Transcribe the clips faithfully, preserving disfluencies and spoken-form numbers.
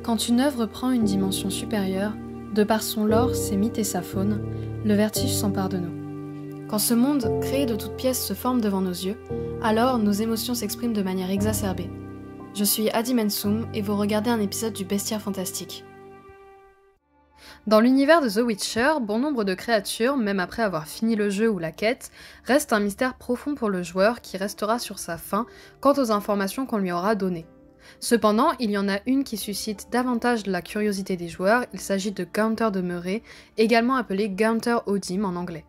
Quand une œuvre prend une dimension supérieure, de par son lore, ses mythes et sa faune, le vertige s'empare de nous. Quand ce monde, créé de toutes pièces, se forme devant nos yeux, alors nos émotions s'expriment de manière exacerbée. Je suis Adi Mensum et vous regardez un épisode du Bestiaire Fantastique. Dans l'univers de The Witcher, bon nombre de créatures, même après avoir fini le jeu ou la quête, restent un mystère profond pour le joueur qui restera sur sa faim quant aux informations qu'on lui aura données. Cependant, il y en a une qui suscite davantage la curiosité des joueurs, il s'agit de Gaunter de Meuret, également appelé Gaunter O'Dim en anglais.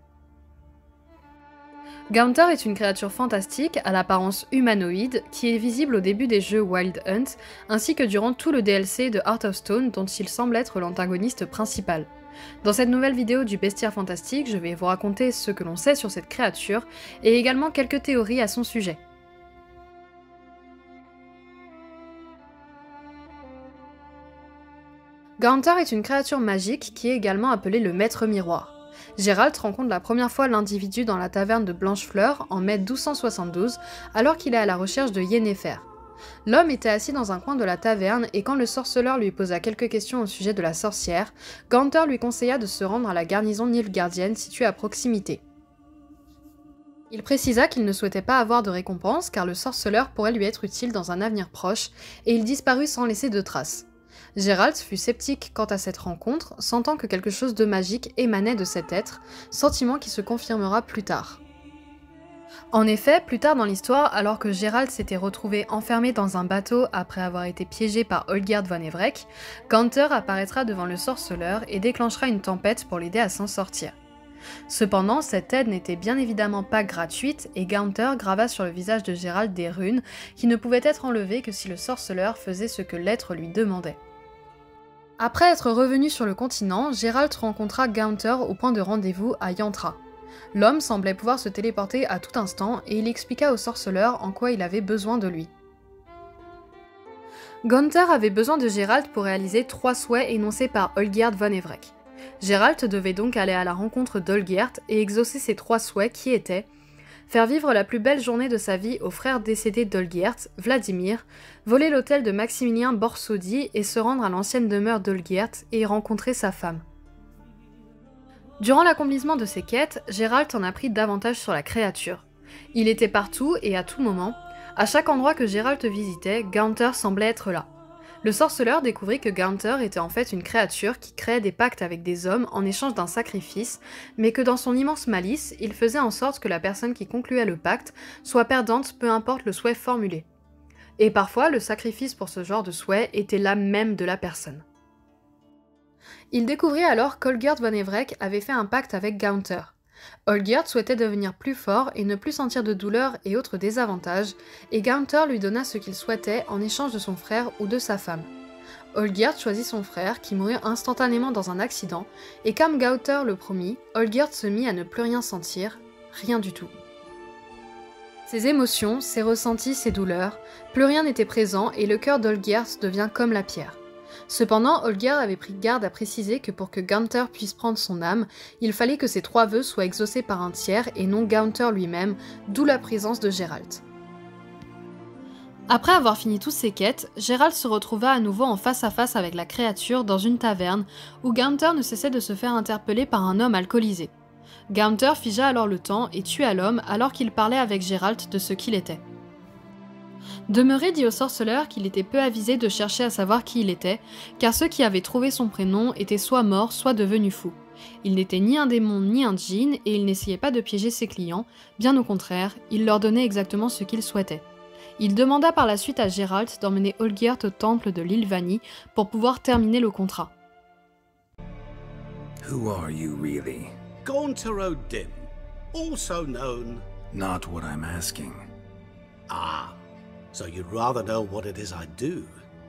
Gaunter est une créature fantastique à l'apparence humanoïde qui est visible au début des jeux Wild Hunt ainsi que durant tout le D L C de Heart of Stone dont il semble être l'antagoniste principal. Dans cette nouvelle vidéo du Bestiaire Fantastique, je vais vous raconter ce que l'on sait sur cette créature et également quelques théories à son sujet. Gaunter est une créature magique qui est également appelée le Maître Miroir. Geralt rencontre la première fois l'individu dans la taverne de Blanchefleur en mai douze cent soixante-douze, alors qu'il est à la recherche de Yennefer. L'homme était assis dans un coin de la taverne et quand le sorceleur lui posa quelques questions au sujet de la sorcière, Gaunter lui conseilla de se rendre à la garnison nilfgaardienne située à proximité. Il précisa qu'il ne souhaitait pas avoir de récompense car le sorceleur pourrait lui être utile dans un avenir proche, et il disparut sans laisser de traces. Geralt fut sceptique quant à cette rencontre, sentant que quelque chose de magique émanait de cet être, sentiment qui se confirmera plus tard. En effet, plus tard dans l'histoire, alors que Geralt s'était retrouvé enfermé dans un bateau après avoir été piégé par Olgierd von Evrec, Gaunter apparaîtra devant le sorceleur et déclenchera une tempête pour l'aider à s'en sortir. Cependant, cette aide n'était bien évidemment pas gratuite et Gaunter grava sur le visage de Geralt des runes qui ne pouvaient être enlevées que si le sorceleur faisait ce que l'être lui demandait. Après être revenu sur le continent, Geralt rencontra Gaunter au point de rendez-vous à Yantra. L'homme semblait pouvoir se téléporter à tout instant et il expliqua au sorceleur en quoi il avait besoin de lui. Gaunter avait besoin de Geralt pour réaliser trois souhaits énoncés par Olgierd von Evrec. Geralt devait donc aller à la rencontre d'Olgierd et exaucer ses trois souhaits qui étaient faire vivre la plus belle journée de sa vie au frère décédé d'Olgierd, Vladimir, voler l'hôtel de Maximilien Borsodi et se rendre à l'ancienne demeure d'Olgierd et y rencontrer sa femme. Durant l'accomplissement de ces quêtes, Geralt en apprit davantage sur la créature. Il était partout et à tout moment. À chaque endroit que Geralt visitait, Gaunter semblait être là. Le sorceleur découvrit que Gaunter était en fait une créature qui créait des pactes avec des hommes en échange d'un sacrifice, mais que dans son immense malice, il faisait en sorte que la personne qui concluait le pacte soit perdante peu importe le souhait formulé. Et parfois, le sacrifice pour ce genre de souhait était l'âme même de la personne. Il découvrit alors qu'Olgierd von Evrec avait fait un pacte avec Gaunter. Olgierd souhaitait devenir plus fort et ne plus sentir de douleur et autres désavantages, et Gaunter lui donna ce qu'il souhaitait en échange de son frère ou de sa femme. Olgierd choisit son frère, qui mourut instantanément dans un accident, et comme Gaunter le promit, Olgierd se mit à ne plus rien sentir, rien du tout. Ses émotions, ses ressentis, ses douleurs, plus rien n'était présent et le cœur d'Olgierd devient comme la pierre. Cependant, Olgierd avait pris garde à préciser que pour que Gaunter puisse prendre son âme, il fallait que ses trois vœux soient exaucés par un tiers et non Gaunter lui-même, d'où la présence de Geralt. Après avoir fini toutes ses quêtes, Geralt se retrouva à nouveau en face à face avec la créature dans une taverne où Gaunter ne cessait de se faire interpeller par un homme alcoolisé. Gaunter figea alors le temps et tua l'homme alors qu'il parlait avec Geralt de ce qu'il était. De Meuret dit au sorceleur qu'il était peu avisé de chercher à savoir qui il était, car ceux qui avaient trouvé son prénom étaient soit morts, soit devenus fous. Il n'était ni un démon ni un djinn, et il n'essayait pas de piéger ses clients, bien au contraire, il leur donnait exactement ce qu'ils souhaitaient. Il demanda par la suite à Geralt d'emmener Olgierd au temple de l'île Vanille pour pouvoir terminer le contrat. Who are you really? Gaunter O'Dim, also known... Not what I'm asking. Ah. So you'd rather know what it is I do.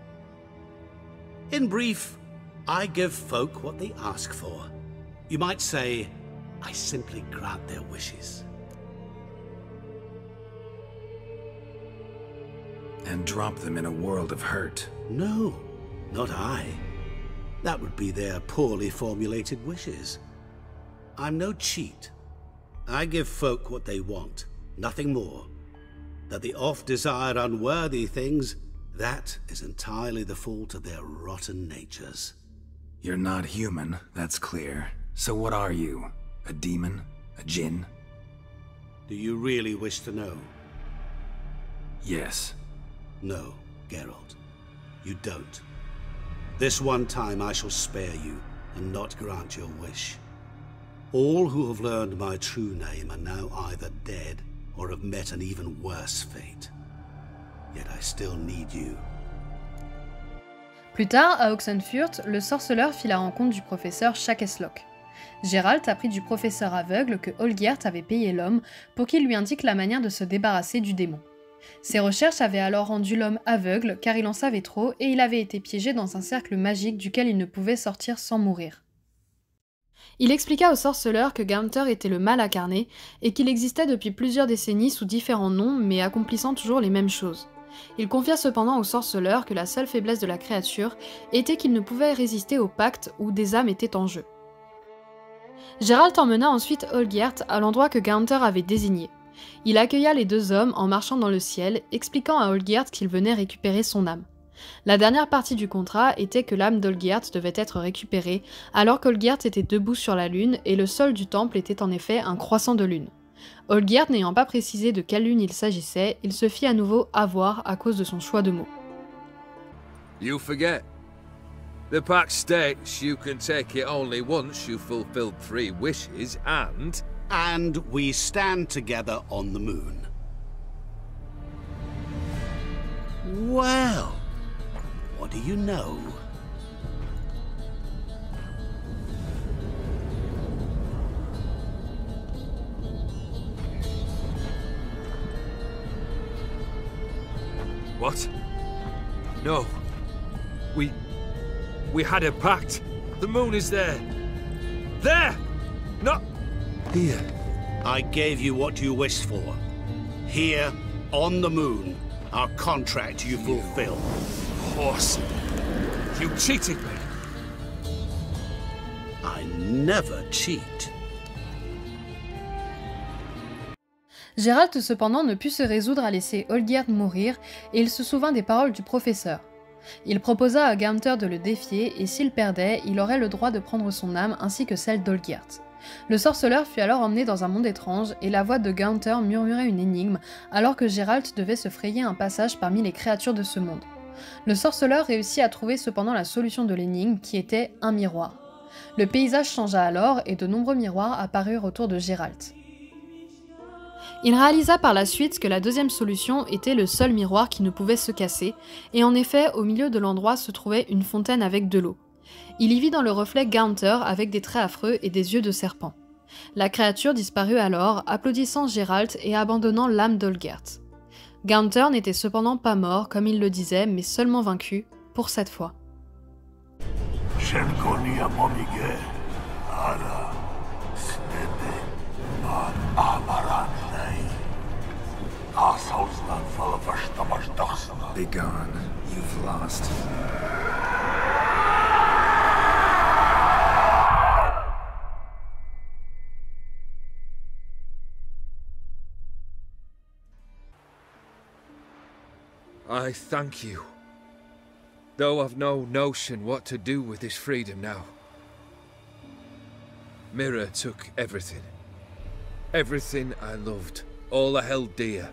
In brief, I give folk what they ask for. You might say, I simply grant their wishes. And drop them in a world of hurt. No, not I. That would be their poorly formulated wishes. I'm no cheat. I give folk what they want, nothing more. That the oft-desired unworthy things That is entirely the fault of their rotten natures. You're not human, that's clear. So what are you? A demon? A djinn? Do you really wish to know? Yes. No, Geralt. You don't. This one time I shall spare you, and not grant your wish. All who have learned my true name are now either dead, or have met an even worse fate. Yet I still need you. Plus tard, à Oxenfurt, le sorceleur fit la rencontre du professeur Chakeslock. Geralt apprit du professeur aveugle que Olgierd avait payé l'homme pour qu'il lui indique la manière de se débarrasser du démon. Ses recherches avaient alors rendu l'homme aveugle car il en savait trop et il avait été piégé dans un cercle magique duquel il ne pouvait sortir sans mourir. Il expliqua au sorceleur que Gaunter était le mal incarné et qu'il existait depuis plusieurs décennies sous différents noms mais accomplissant toujours les mêmes choses. Il confia cependant au sorceleur que la seule faiblesse de la créature était qu'il ne pouvait résister au pacte où des âmes étaient en jeu. Geralt emmena ensuite Olgierd à l'endroit que Gaunter avait désigné. Il accueilla les deux hommes en marchant dans le ciel, expliquant à Olgierd qu'il venait récupérer son âme. La dernière partie du contrat était que l'âme d'Olgierd devait être récupérée, alors qu'Olgierd était debout sur la lune et le sol du temple était en effet un croissant de lune. Olgierd n'ayant pas précisé de quelle lune il s'agissait, il se fit à nouveau avoir à cause de son choix de mots. You forget. The pact states you can take it only once you've fulfilled three wishes and... And we stand together on the moon. Well, what do you know? What? No. We... We had a pact. The moon is there. There! Not... here. I gave you what you wished for. Here, on the moon, our contract you fulfill. Horse. You cheated me. I never cheat. Geralt cependant ne put se résoudre à laisser Olgierd mourir et il se souvint des paroles du professeur. Il proposa à Gaunter de le défier et s'il perdait, il aurait le droit de prendre son âme ainsi que celle d'Olgierd. Le sorceleur fut alors emmené dans un monde étrange et la voix de Gaunter murmurait une énigme alors que Geralt devait se frayer un passage parmi les créatures de ce monde. Le sorceleur réussit à trouver cependant la solution de l'énigme qui était un miroir. Le paysage changea alors et de nombreux miroirs apparurent autour de Geralt. Il réalisa par la suite que la deuxième solution était le seul miroir qui ne pouvait se casser, et en effet, au milieu de l'endroit se trouvait une fontaine avec de l'eau. Il y vit dans le reflet Gaunter avec des traits affreux et des yeux de serpent. La créature disparut alors, applaudissant Geralt et abandonnant l'âme d'Olgierd. Gaunter n'était cependant pas mort, comme il le disait, mais seulement vaincu, pour cette fois. Be gone. You've lost. I thank you. Though I've no notion what to do with this freedom now. Mira took everything. Everything I loved. All I held dear.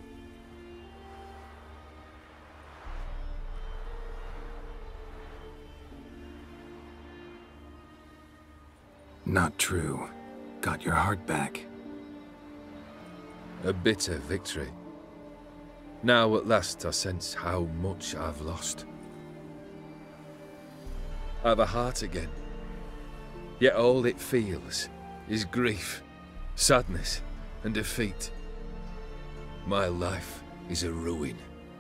Not true. Got your heart back. A bitter victory. Now at last I sense how much I've lost. I've a heart again. Yet all it feels is grief, sadness, and defeat. My life is a ruin.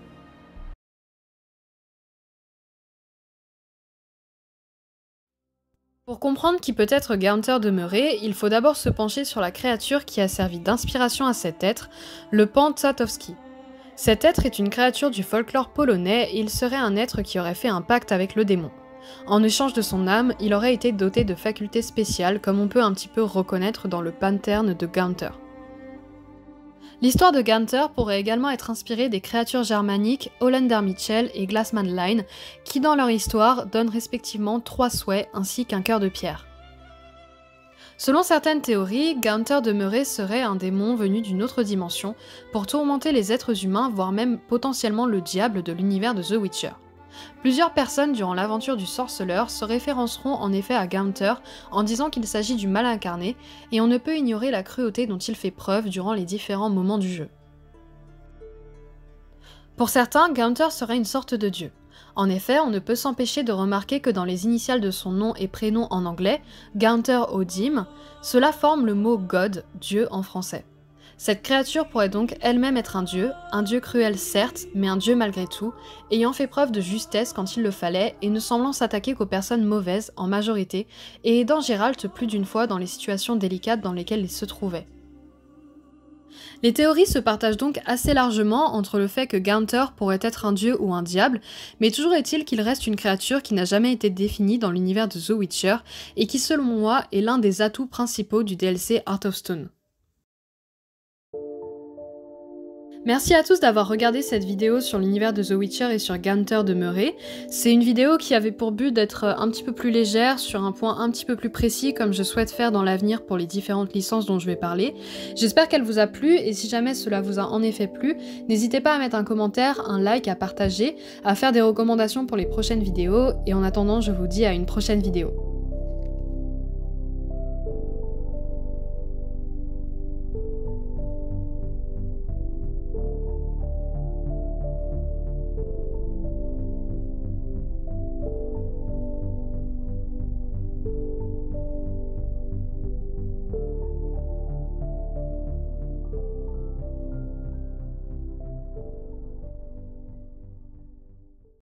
Pour comprendre qui peut être Gaunter demeuré, il faut d'abord se pencher sur la créature qui a servi d'inspiration à cet être, le pan Czartoryski. Cet être est une créature du folklore polonais et il serait un être qui aurait fait un pacte avec le démon. En échange de son âme, il aurait été doté de facultés spéciales comme on peut un petit peu reconnaître dans le pattern de Gaunter. L'histoire de Gunther pourrait également être inspirée des créatures germaniques Hollander Mitchell et Glassman Line, qui dans leur histoire donnent respectivement trois souhaits ainsi qu'un cœur de pierre. Selon certaines théories, Gunther demeuré serait un démon venu d'une autre dimension pour tourmenter les êtres humains, voire même potentiellement le diable de l'univers de The Witcher. Plusieurs personnes durant l'aventure du sorceleur se référenceront en effet à Gunther en disant qu'il s'agit du mal incarné, et on ne peut ignorer la cruauté dont il fait preuve durant les différents moments du jeu. Pour certains, Gunther serait une sorte de dieu. En effet, on ne peut s'empêcher de remarquer que dans les initiales de son nom et prénom en anglais, Gunther Odim, cela forme le mot God, Dieu en français. Cette créature pourrait donc elle-même être un dieu, un dieu cruel certes, mais un dieu malgré tout, ayant fait preuve de justesse quand il le fallait et ne semblant s'attaquer qu'aux personnes mauvaises en majorité, et aidant Geralt plus d'une fois dans les situations délicates dans lesquelles il se trouvait. Les théories se partagent donc assez largement entre le fait que Gunther pourrait être un dieu ou un diable, mais toujours est-il qu'il reste une créature qui n'a jamais été définie dans l'univers de The Witcher, et qui selon moi est l'un des atouts principaux du D L C Heart of Stone. Merci à tous d'avoir regardé cette vidéo sur l'univers de The Witcher et sur Gunther demeuré. C'est une vidéo qui avait pour but d'être un petit peu plus légère, sur un point un petit peu plus précis, comme je souhaite faire dans l'avenir pour les différentes licences dont je vais parler. J'espère qu'elle vous a plu, et si jamais cela vous a en effet plu, n'hésitez pas à mettre un commentaire, un like, à partager, à faire des recommandations pour les prochaines vidéos, et en attendant, je vous dis à une prochaine vidéo.